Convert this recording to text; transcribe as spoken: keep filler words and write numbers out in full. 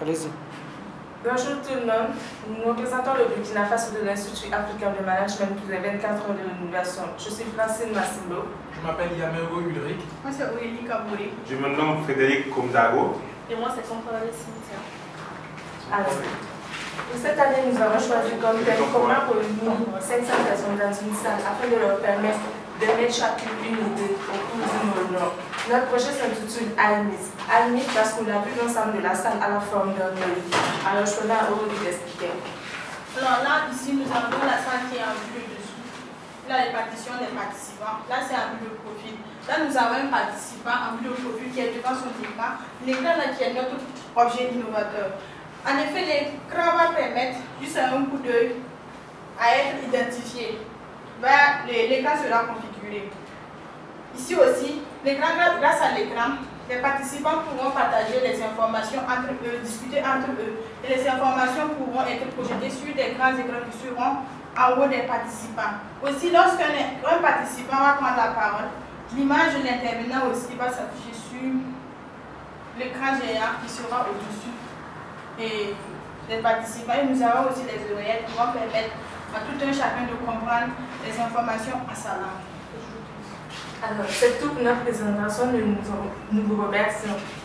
Allez-y. Bonjour tout le monde, nous représentons le Burkina Faso de l'Institut africain de management pour les vingt-quatre heures de l'anniversaire. Je suis Francine Massimbo. Je m'appelle Yamero Ulrich. Moi c'est Aurélie Kabouré. Je me nomme Frédéric Komdago. Et moi c'est Comparé Cimetière. Alors, pour cette année, nous avons choisi comme thème commun pour réunir cinq cents personnes dans une salle afin de leur permettre de mettre chacune une idée au cours d'une honneur. Notre projet s'intitule Almis. Almis parce qu'on a vu l'ensemble de la salle à la forme d'un œil. Alors je peux à Aurélie d'expliquer. Alors là, ici, nous avons la salle qui est en vue de dessous. Là, les partitions des participants. Là, c'est en vue de profil. Là, nous avons un participant en vue de profil qui est devant son écran. L'écran là qui est notre objet innovateur. En effet, l'écran va permettre, juste à un coup d'œil, à être identifié. L'écran sera configuré. Ici aussi, grâce à l'écran, les participants pourront partager les informations entre eux, discuter entre eux, et les informations pourront être projetées sur des grands écrans qui seront en haut des participants. Aussi, lorsqu'un un participant va prendre la parole, l'image de l'intervenant aussi va s'afficher sur l'écran géant qui sera au-dessus et des participants. Et nous avons aussi les oreillettes qui vont permettre à tout un chacun de comprendre les informations à sa langue. Alors, c'est tout pour notre présentation. Nous, nous vous remercions.